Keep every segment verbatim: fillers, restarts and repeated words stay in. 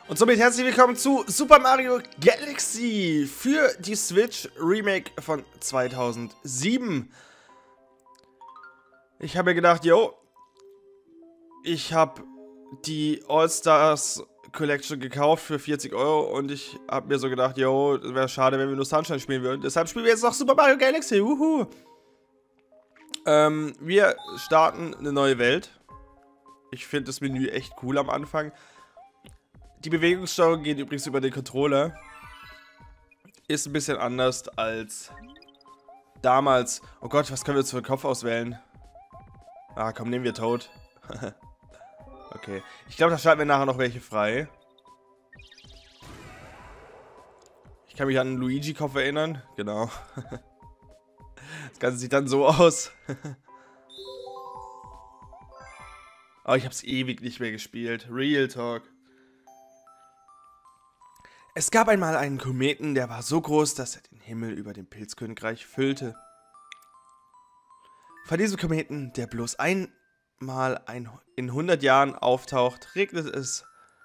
Und somit herzlich willkommen zu Super Mario Galaxy für die Switch Remake von zweitausendsieben. Ich habe mir gedacht, yo, ich habe die All-Stars Collection gekauft für vierzig Euro und ich habe mir so gedacht, yo, es wäre schade, wenn wir nur Sunshine spielen würden. Deshalb spielen wir jetzt noch Super Mario Galaxy. Wuhu. Ähm, wir starten eine neue Welt. Ich finde das Menü echt cool am Anfang. Die Bewegungssteuerung geht übrigens über den Controller. Ist ein bisschen anders als damals. Oh Gott, was können wir jetzt für den Kopf auswählen? Ah, komm, nehmen wir Toad. Okay. Ich glaube, da schalten wir nachher noch welche frei. Ich kann mich an einen Luigi-Kopf erinnern. Genau. Das Ganze sieht dann so aus. Oh, ich habe es ewig nicht mehr gespielt. Real Talk. Es gab einmal einen Kometen, der war so groß, dass er den Himmel über dem Pilzkönigreich füllte. Von diesem Kometen, der bloß einmal ein, in hundert Jahren auftaucht, regnet es...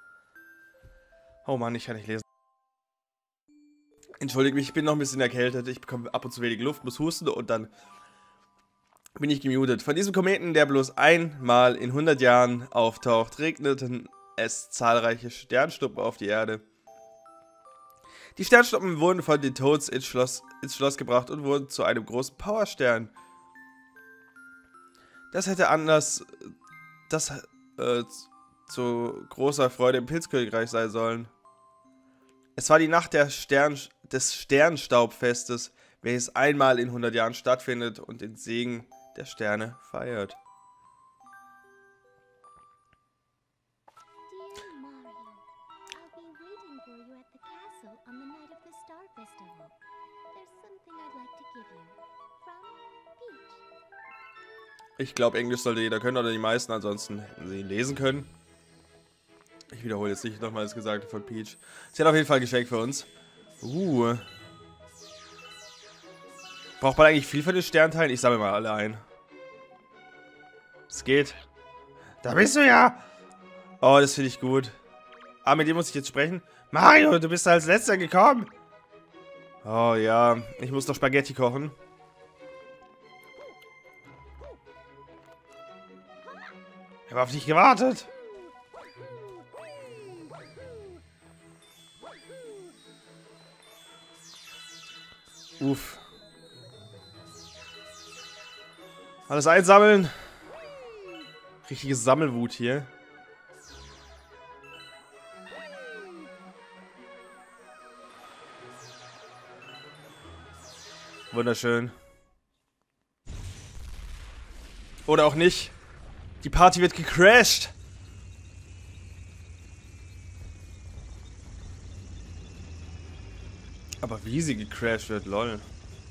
Oh Mann, ich kann nicht lesen. Entschuldigt mich, ich bin noch ein bisschen erkältet. Ich bekomme ab und zu wenig Luft, muss husten und dann bin ich gemutet. Von diesem Kometen, der bloß einmal in hundert Jahren auftaucht, regneten es zahlreiche Sternschnuppen auf die Erde. Die Sternschnuppen wurden von den Toads ins Schloss, ins Schloss gebracht und wurden zu einem großen Powerstern. Das hätte anders, das äh, zu großer Freude im Pilzkönigreich sein sollen. Es war die Nacht der Stern, des Sternstaubfestes, welches einmal in hundert Jahren stattfindet und den Segen der Sterne feiert. Ich glaube, Englisch sollte jeder können, oder die meisten, ansonsten hätten sie ihn lesen können. Ich wiederhole jetzt nicht nochmal das Gesagte von Peach. Sie hat auf jeden Fall ein Geschenk für uns. Uh. Braucht man eigentlich viel von den Sternteilen? Ich sammle mal alle ein. Es geht. Da bist du ja! Oh, das finde ich gut. Ah, mit dem muss ich jetzt sprechen. Mario, du bist als letzter gekommen. Oh ja, ich muss doch Spaghetti kochen. Ich habe auf dich gewartet. Uff. Alles einsammeln. Richtige Sammelwut hier. Wunderschön. Oder auch nicht. Die Party wird gecrashed. Aber wie sie gecrashed wird, lol.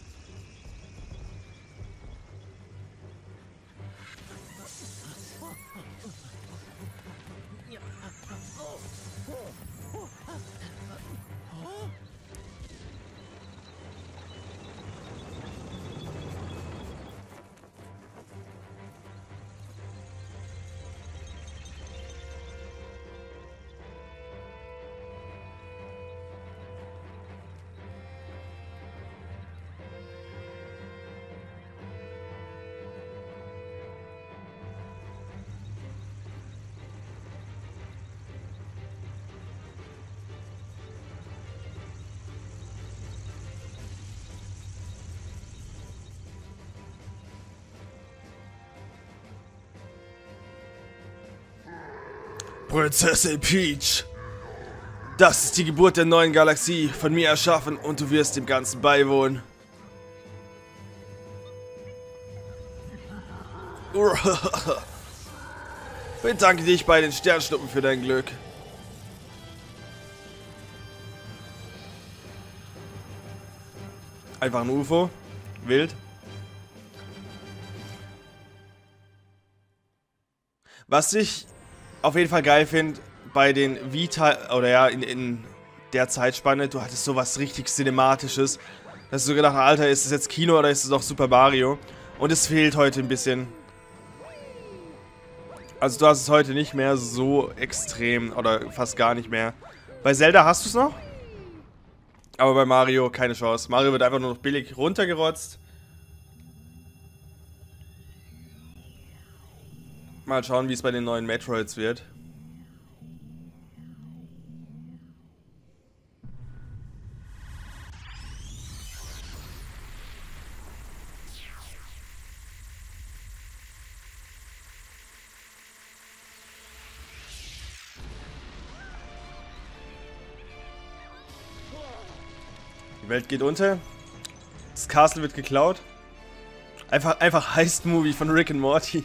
Prinzessin Peach, das ist die Geburt der neuen Galaxie, von mir erschaffen, und du wirst dem Ganzen beiwohnen. Bedanke dich bei den Sternschnuppen für dein Glück. Einfach ein U F O. Wild. Was ich auf jeden Fall geil finde, bei den Vita, oder ja, in, in der Zeitspanne, du hattest sowas richtig Cinematisches. Da hast du so gedacht, Alter, ist das jetzt Kino oder ist es noch Super Mario? Und es fehlt heute ein bisschen. Also du hast es heute nicht mehr so extrem, oder fast gar nicht mehr. Bei Zelda hast du es noch. Aber bei Mario keine Chance. Mario wird einfach nur noch billig runtergerotzt. Mal schauen, wie es bei den neuen Metroids wird. Die Welt geht unter. Das Castle wird geklaut. Einfach, einfach Heist-Movie von Rick and Morty.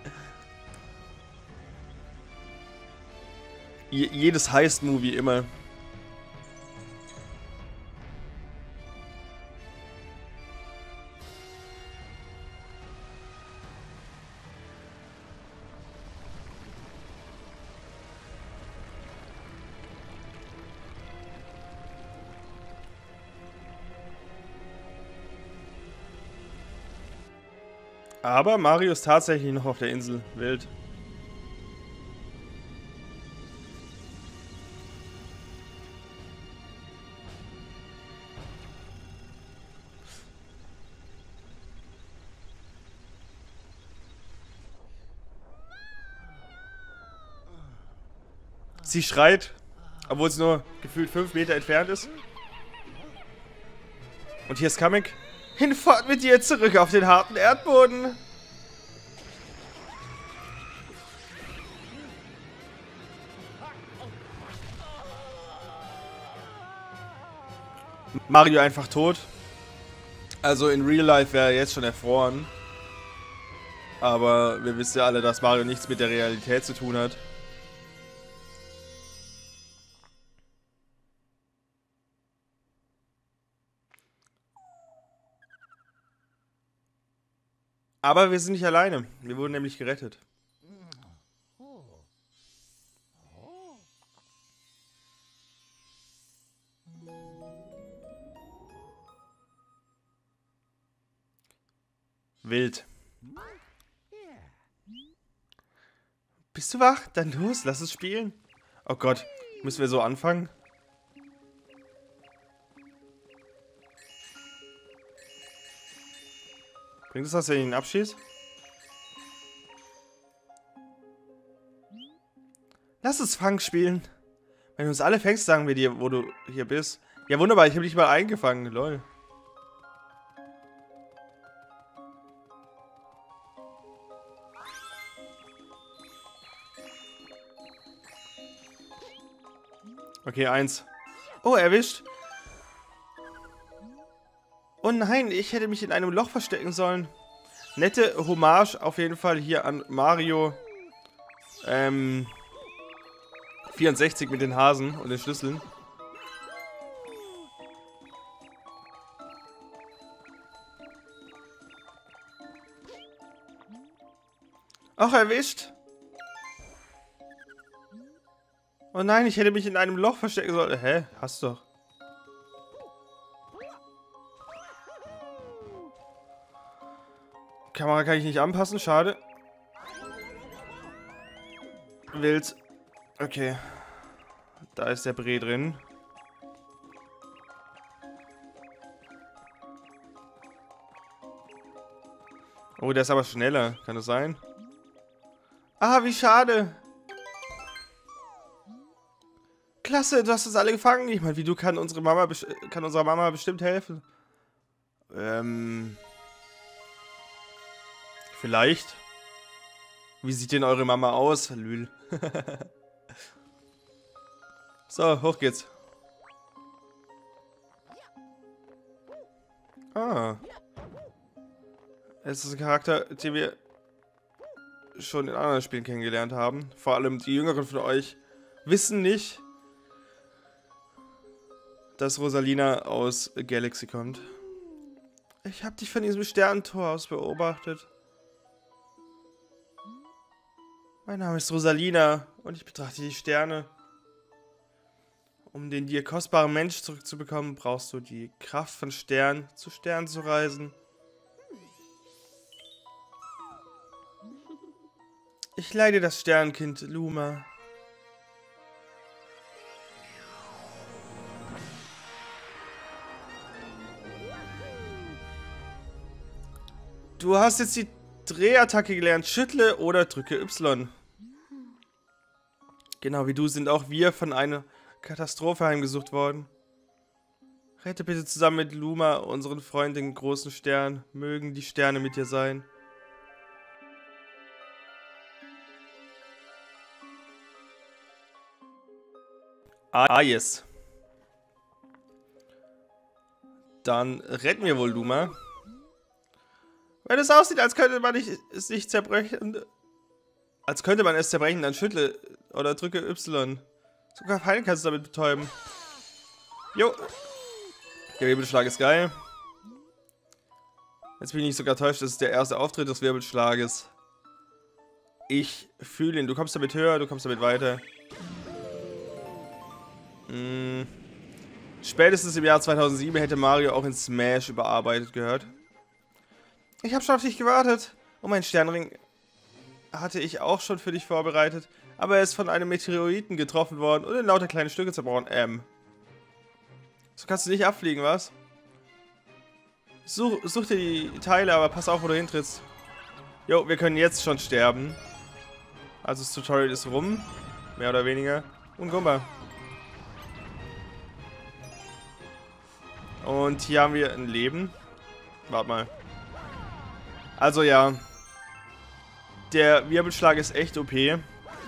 Je, jedes Heist-Movie immer. Aber Mario ist tatsächlich noch auf der Insel. Wild. Sie schreit, obwohl es nur gefühlt fünf Meter entfernt ist. Und hier ist Kamek. Hinfort mit dir zurück auf den harten Erdboden. Mario einfach tot. Also in Real Life wäre er jetzt schon erfroren. Aber wir wissen ja alle, dass Mario nichts mit der Realität zu tun hat. Aber wir sind nicht alleine. Wir wurden nämlich gerettet. Wild. Bist du wach? Dann los, lass es spielen. Oh Gott, müssen wir so anfangen? Bringt es das, wenn ich ihn abschieße? Lass es Fang spielen. Wenn du uns alle fängst, sagen wir dir, wo du hier bist. Ja, wunderbar, ich habe dich mal eingefangen, lol. Okay, eins. Oh, erwischt. Oh nein, ich hätte mich in einem Loch verstecken sollen. Nette Hommage auf jeden Fall hier an Mario ähm, vierundsechzig mit den Hasen und den Schlüsseln. Ach, erwischt. Oh nein, ich hätte mich in einem Loch verstecken sollen. Hä? Hast du doch. Kamera kann ich nicht anpassen, schade. Wild. Okay. Da ist der Bre drin. Oh, der ist aber schneller. Kann das sein? Ah, wie schade. Klasse, du hast uns alle gefangen. Ich meine, wie du kann unsere Mama kann unserer Mama bestimmt helfen. Ähm. Vielleicht. Wie sieht denn eure Mama aus? Lül. So, hoch geht's. Ah. Es ist ein Charakter, den wir schon in anderen Spielen kennengelernt haben. Vor allem die Jüngeren von euch wissen nicht, dass Rosalina aus Galaxy kommt. Ich habe dich von diesem Sternentor aus beobachtet. Mein Name ist Rosalina und ich betrachte die Sterne. Um den dir kostbaren Mensch zurückzubekommen, brauchst du die Kraft von Stern zu Stern zu reisen. Ich leide das Sternkind Luma. Du hast jetzt die Drehattacke gelernt. Schüttle oder drücke Y. Genau wie du sind auch wir von einer Katastrophe heimgesucht worden. Rette bitte zusammen mit Luma, unseren Freund, den großen Stern. Mögen die Sterne mit dir sein. Ah, yes. Dann retten wir wohl Luma. Wenn es aussieht, als könnte man nicht, es nicht zerbrechen. Als könnte man es zerbrechen, dann schüttle oder drücke Y. Sogar Feinde kannst du damit betäuben. Jo. Der Wirbelschlag ist geil. Jetzt bin ich nicht sogar täuscht, das ist der erste Auftritt des Wirbelschlages. Ich fühle ihn. Du kommst damit höher, du kommst damit weiter. Hm. Spätestens im Jahr zweitausendsieben hätte Mario auch in Smash überarbeitet gehört. Ich habe schon auf dich gewartet. Oh, mein Sternring hatte ich auch schon für dich vorbereitet. Aber er ist von einem Meteoriten getroffen worden und in lauter kleine Stücke zerbrochen. Ähm. So kannst du nicht abfliegen, was? Such, such dir die Teile, aber pass auf, wo du hintrittst. Jo, wir können jetzt schon sterben. Also das Tutorial ist rum. Mehr oder weniger. Und Gumba. Und hier haben wir ein Leben. Warte mal. Also ja. Der Wirbelschlag ist echt O P.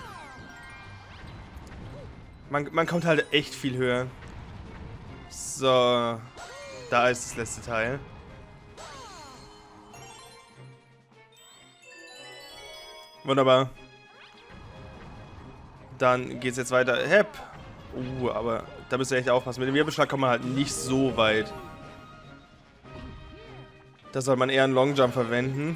Man, man kommt halt echt viel höher. So. Da ist das letzte Teil. Wunderbar. Dann geht's jetzt weiter. Hep. Uh, aber da müsst ihr echt aufpassen. Mit dem Wirbelschlag kommt man halt nicht so weit. Da soll man eher einen Longjump verwenden.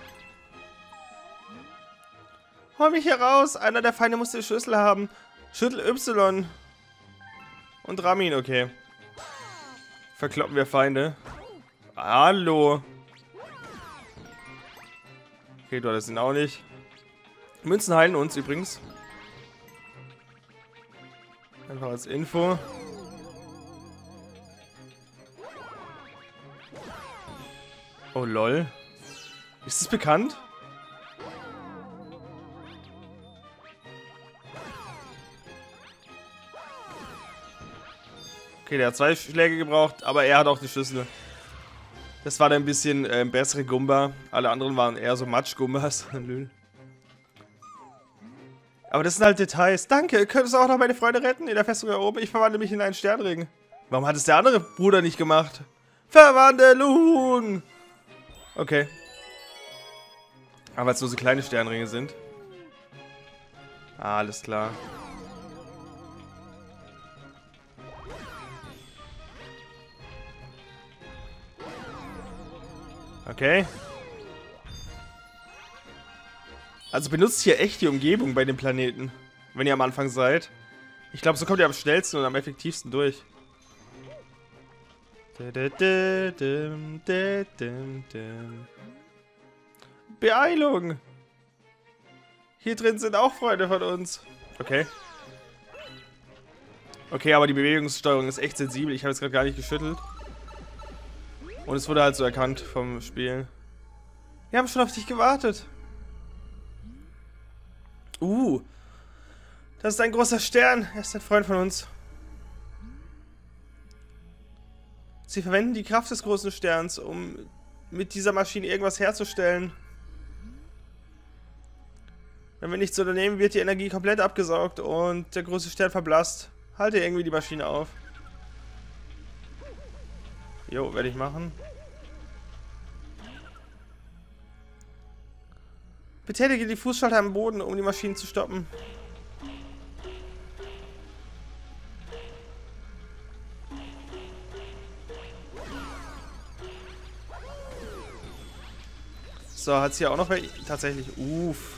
Hol mich hier raus! Einer der Feinde muss die Schlüssel haben. Schüttel Y. Und Ramin, okay. Verkloppen wir Feinde. Hallo. Okay, du hattest ihn auch nicht. Münzen heilen uns übrigens. Einfach als Info. Oh lol. Ist es bekannt? Okay, der hat zwei Schläge gebraucht, aber er hat auch die Schlüssel. Das war dann ein bisschen äh, bessere Gumba. Alle anderen waren eher so Matsch-Gumbas. Aber das sind halt Details. Danke, könntest du auch noch meine Freunde retten in der Festung da oben? Ich verwandle mich in einen Sternring. Warum hat es der andere Bruder nicht gemacht? Verwandelung! Okay. Aber weil es nur so kleine Sternringe sind. Ah, alles klar. Okay. Also benutzt hier echt die Umgebung bei dem Planeten, wenn ihr am Anfang seid. Ich glaube, so kommt ihr am schnellsten und am effektivsten durch. Beeilung! Hier drin sind auch Freunde von uns. Okay. Okay, aber die Bewegungssteuerung ist echt sensibel. Ich habe jetzt gerade gar nicht geschüttelt. Und es wurde halt so erkannt vom Spiel. Wir haben schon auf dich gewartet. Uh. Das ist ein großer Stern. Er ist ein Freund von uns. Sie verwenden die Kraft des großen Sterns, um mit dieser Maschine irgendwas herzustellen. Wenn wir nichts unternehmen, wird die Energie komplett abgesaugt und der große Stern verblasst. Halte irgendwie die Maschine auf. Jo, werde ich machen. Betätige die Fußschalter am Boden, um die Maschinen zu stoppen. So, hat es hier auch noch welche? Tatsächlich. Uff.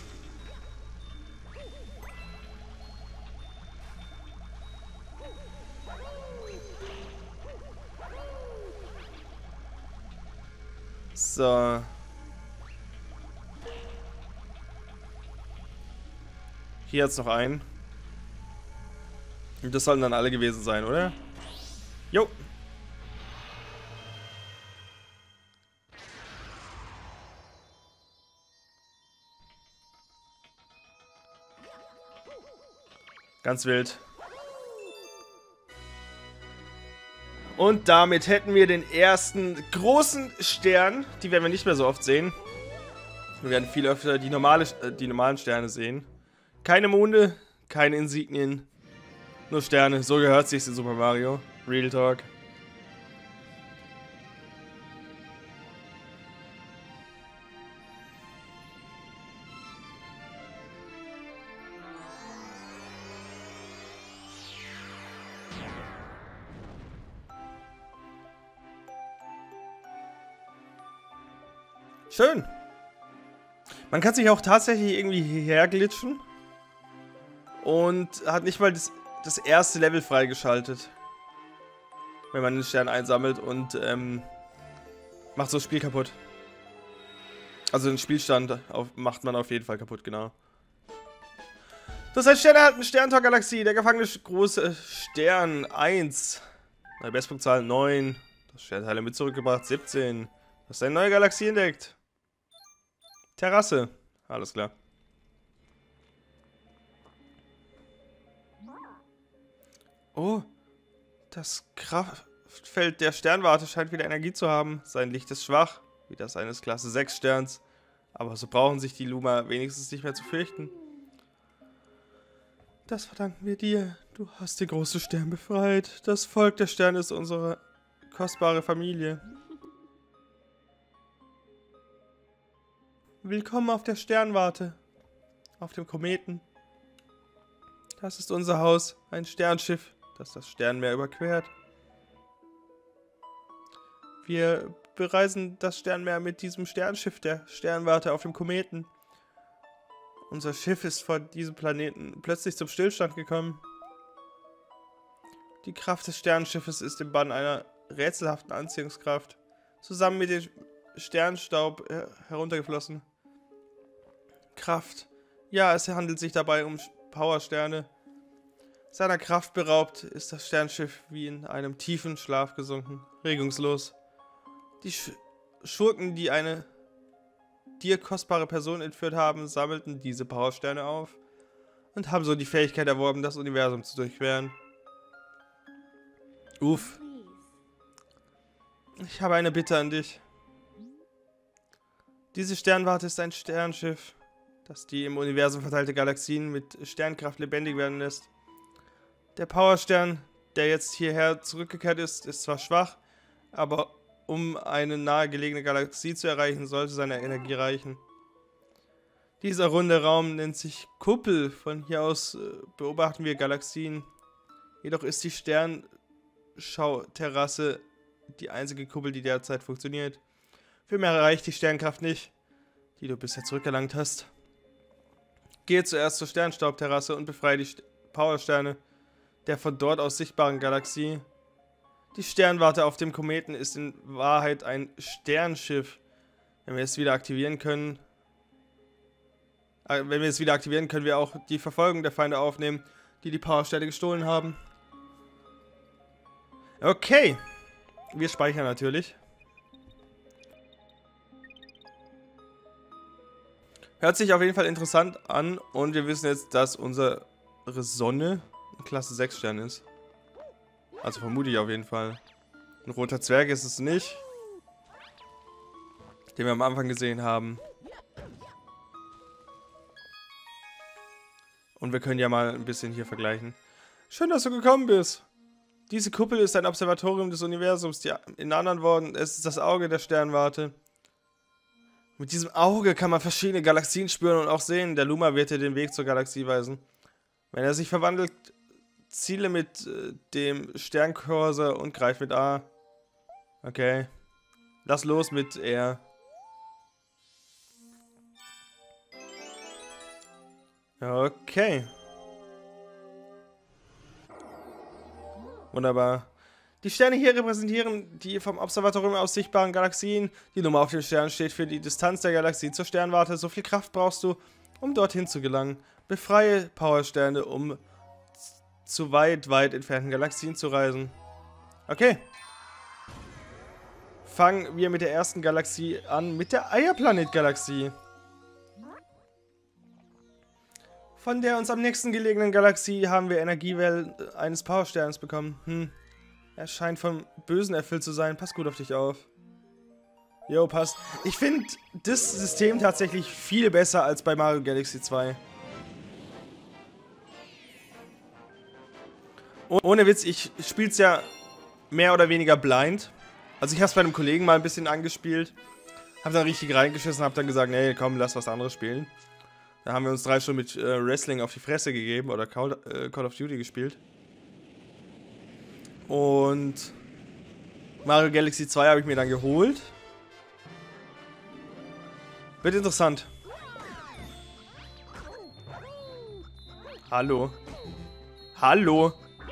So. Hier hat es noch einen. Und das sollen dann alle gewesen sein, oder? Jo. Ganz wild. Und damit hätten wir den ersten großen Stern. Die werden wir nicht mehr so oft sehen. Wir werden viel öfter die, normale, äh, die normalen Sterne sehen. Keine Monde, keine Insignien. Nur Sterne. So gehört sich's in Super Mario. Real Talk. Schön. Man kann sich auch tatsächlich irgendwie hierher glitschen. Und hat nicht mal das, das erste Level freigeschaltet. Wenn man den Stern einsammelt und ähm, macht so das Spiel kaputt. Also den Spielstand auf, macht man auf jeden Fall kaputt, genau. Das heißt, Stern erhalten, Sterntor-Galaxie, der gefangene große Stern eins. Neue Bestpunktzahl neun. Das Sternteile mit zurückgebracht siebzehn. Du hast eine neue Galaxie entdeckt. Terrasse. Alles klar. Oh, das Kraftfeld der Sternwarte scheint wieder Energie zu haben. Sein Licht ist schwach, wie das eines Klasse sechs Sterns. Aber so brauchen sich die Luma wenigstens nicht mehr zu fürchten. Das verdanken wir dir. Du hast den großen Stern befreit. Das Volk der Sterne ist unsere kostbare Familie. Willkommen auf der Sternwarte. Auf dem Kometen. Das ist unser Haus. Ein Sternschiff, das das Sternmeer überquert. Wir bereisen das Sternmeer mit diesem Sternschiff der Sternwarte auf dem Kometen. Unser Schiff ist vor diesem Planeten plötzlich zum Stillstand gekommen. Die Kraft des Sternschiffes ist im Bann einer rätselhaften Anziehungskraft zusammen mit dem Sternstaub heruntergeflossen. Kraft. Ja, es handelt sich dabei um Powersterne. Seiner Kraft beraubt ist das Sternschiff wie in einem tiefen Schlaf gesunken, regungslos. Die Sch Schurken, die eine dir kostbare Person entführt haben, sammelten diese Powersterne auf und haben so die Fähigkeit erworben, das Universum zu durchqueren. Uff. Ich habe eine Bitte an dich. Diese Sternwarte ist ein Sternschiff, das die im Universum verteilte Galaxien mit Sternkraft lebendig werden lässt. Der Powerstern, der jetzt hierher zurückgekehrt ist, ist zwar schwach, aber um eine nahegelegene Galaxie zu erreichen, sollte seine Energie reichen. Dieser runde Raum nennt sich Kuppel. Von hier aus äh, beobachten wir Galaxien. Jedoch ist die Sternschauterrasse die einzige Kuppel, die derzeit funktioniert. Für mehr reicht die Sternkraft nicht, die du bisher zurückerlangt hast. Gehe zuerst zur Sternstaubterrasse und befreie die Powersterne der von dort aus sichtbaren Galaxie. Die Sternwarte auf dem Kometen ist in Wahrheit ein Sternschiff. Wenn wir es wieder aktivieren können, äh, wenn wir es wieder aktivieren, können wir auch die Verfolgung der Feinde aufnehmen, die die Powersterne gestohlen haben. Okay, wir speichern natürlich. Hört sich auf jeden Fall interessant an und wir wissen jetzt, dass unsere Sonne ein Klasse sechs Stern ist. Also vermute ich auf jeden Fall. Ein roter Zwerg ist es nicht, den wir am Anfang gesehen haben. Und wir können ja mal ein bisschen hier vergleichen. Schön, dass du gekommen bist. Diese Kuppel ist ein Observatorium des Universums. Die, in anderen Worten, es ist das Auge der Sternwarte. Mit diesem Auge kann man verschiedene Galaxien spüren und auch sehen. Der Luma wird dir den Weg zur Galaxie weisen. Wenn er sich verwandelt, ziele mit äh, dem Sterncursor und greif mit A. Okay. Lass los mit R. Okay. Wunderbar. Die Sterne hier repräsentieren die vom Observatorium aus sichtbaren Galaxien. Die Nummer auf dem Stern steht für die Distanz der Galaxie zur Sternwarte. So viel Kraft brauchst du, um dorthin zu gelangen. Befreie Powersterne, um zu weit, weit entfernten Galaxien zu reisen. Okay. Fangen wir mit der ersten Galaxie an, mit der Eierplanet-Galaxie. Von der uns am nächsten gelegenen Galaxie haben wir Energiewellen eines Powersterns bekommen. Hm. Er scheint vom Bösen erfüllt zu sein. Pass gut auf dich auf. Jo, passt. Ich finde das System tatsächlich viel besser als bei Mario Galaxy zwei. Ohne Witz, ich spiele es ja mehr oder weniger blind. Also ich habe es bei einem Kollegen mal ein bisschen angespielt. Habe dann richtig reingeschissen, habe dann gesagt, nee, komm, lass was anderes spielen. Da haben wir uns drei Stunden mit äh, Wrestling auf die Fresse gegeben oder Call, äh, Call of Duty gespielt. Und Mario Galaxy zwei habe ich mir dann geholt. Wird interessant. Hallo. Hallo.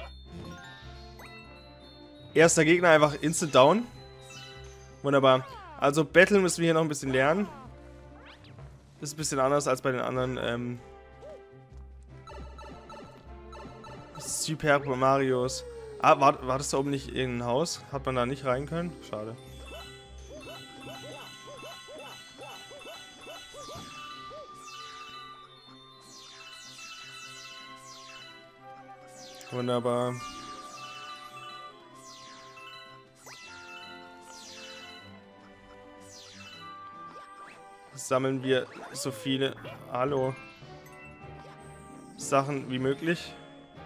Erster Gegner einfach instant down. Wunderbar. Also Battle müssen wir hier noch ein bisschen lernen. Ist ein bisschen anders als bei den anderen ähm, Super Marios. Ah, war, war das da oben nicht irgendein Haus? Hat man da nicht rein können? Schade. Wunderbar. Sammeln wir so viele Hallo Sachen wie möglich.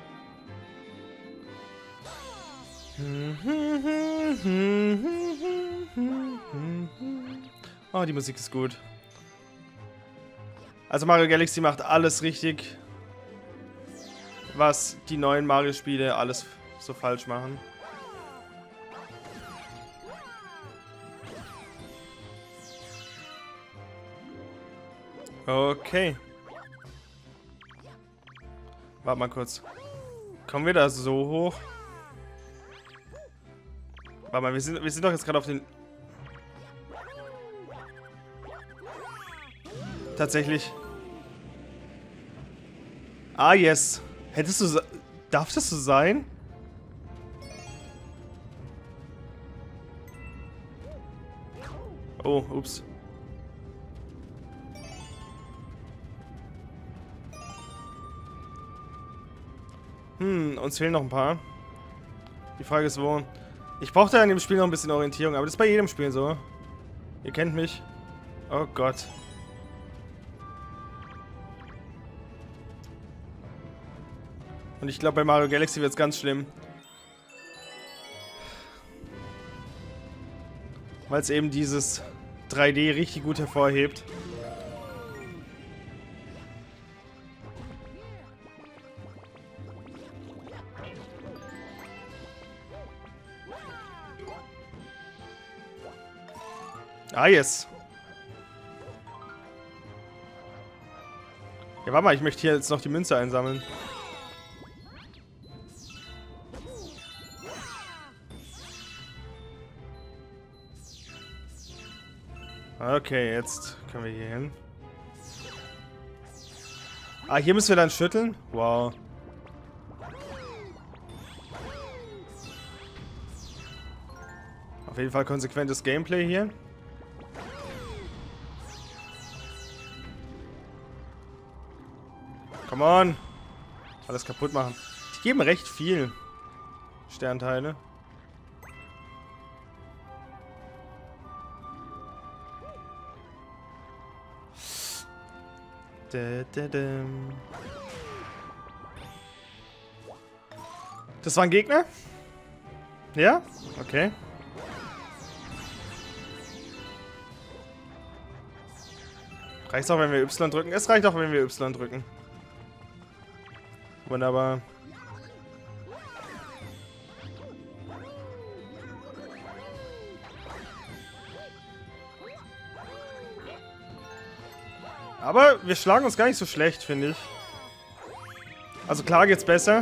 Oh, die Musik ist gut. Also Mario Galaxy macht alles richtig, was die neuen Mario-Spiele alles so falsch machen. Okay. Warte mal kurz. Kommen wir da so hoch? Warte mal, wir sind, wir sind doch jetzt gerade auf den... Tatsächlich. Ah, yes. Hättest du... Darf das so sein? Oh, ups. Hm, uns fehlen noch ein paar. Die Frage ist, wo... Ich brauchte in dem Spiel noch ein bisschen Orientierung, aber das ist bei jedem Spiel so. Ihr kennt mich. Oh Gott. Und ich glaube, bei Mario Galaxy wird es ganz schlimm. Weil es eben dieses drei D richtig gut hervorhebt. Ah, yes. Ja, warte mal, ich möchte hier jetzt noch die Münze einsammeln. Okay, jetzt können wir hier hin. Ah, hier müssen wir dann schütteln? Wow. Auf jeden Fall konsequentes Gameplay hier. Come on. Alles kaputt machen. Die geben recht viel Sternteile. Das war ein Gegner? Ja? Okay. Reicht auch, wenn wir Y drücken? Es reicht auch, wenn wir Y drücken. Wunderbar. Aber wir schlagen uns gar nicht so schlecht, finde ich. Also klar geht's besser.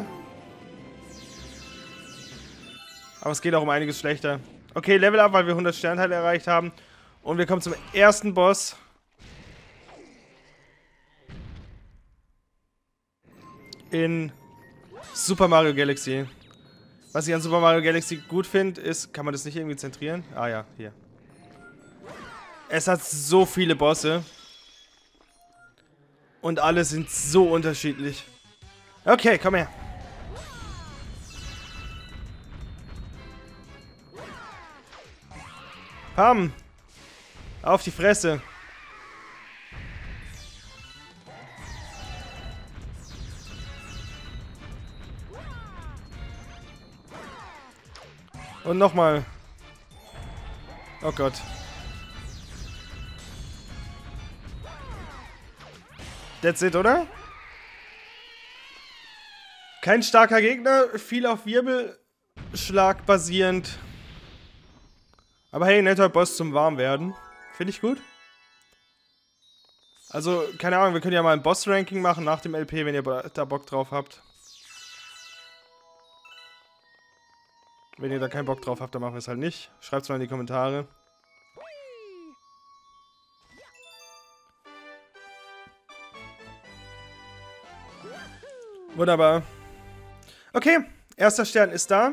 Aber es geht auch um einiges schlechter. Okay, Level Up, weil wir hundert Sternteile erreicht haben. Und wir kommen zum ersten Boss. In Super Mario Galaxy. Was ich an Super Mario Galaxy gut finde, ist... Kann man das nicht irgendwie zentrieren? Ah ja, hier. Es hat so viele Bosse. Und alle sind so unterschiedlich. Okay, komm her. Pam. Auf die Fresse. Und nochmal. Oh Gott. That's it, oder? Kein starker Gegner, viel auf Wirbelschlag basierend. Aber hey, netter Boss zum Warmwerden. Finde ich gut. Also, keine Ahnung, wir können ja mal ein Boss-Ranking machen nach dem L P, wenn ihr da Bock drauf habt. Wenn ihr da keinen Bock drauf habt, dann machen wir es halt nicht. Schreibt es mal in die Kommentare. Wunderbar. Okay, erster Stern ist da.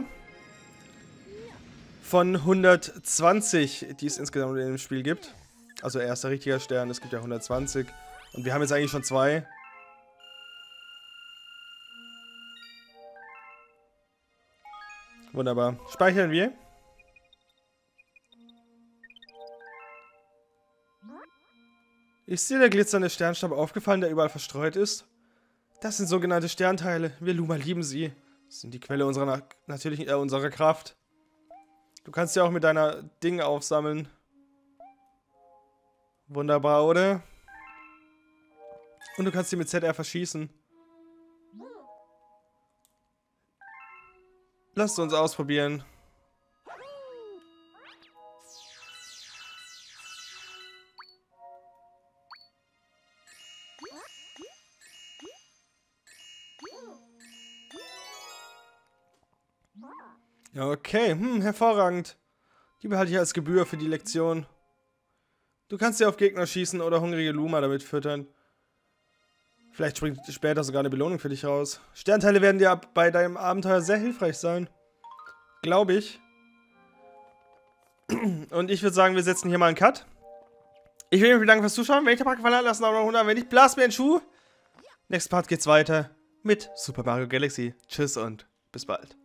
Von hundertzwanzig, die es insgesamt in dem Spiel gibt. Also erster richtiger Stern, es gibt ja hundertzwanzig. Und wir haben jetzt eigentlich schon zwei. Wunderbar. Speichern wir. Ist dir der glitzernde Sternstab aufgefallen, der überall verstreut ist? Das sind sogenannte Sternteile. Wir Luma lieben sie. Das sind die Quelle unserer na natürlichen, äh, unserer Kraft. Du kannst ja auch mit deiner Ding aufsammeln. Wunderbar, oder? Und du kannst sie mit Z R verschießen. Lasst uns ausprobieren. Okay, hm, hervorragend. Die behalte ich als Gebühr für die Lektion. Du kannst ja auf Gegner schießen oder hungrige Luma damit füttern. Vielleicht springt später sogar eine Belohnung für dich raus. Sternteile werden dir bei deinem Abenteuer sehr hilfreich sein. Glaube ich. Und ich würde sagen, wir setzen hier mal einen Cut. Ich will mich bedanken fürs Zuschauen. Wenn euch der Part gefallen hat, lasst einen Daumen nach unten. Wenn nicht, blast mir einen Schuh. Nächstes Part geht's weiter mit Super Mario Galaxy. Tschüss und bis bald.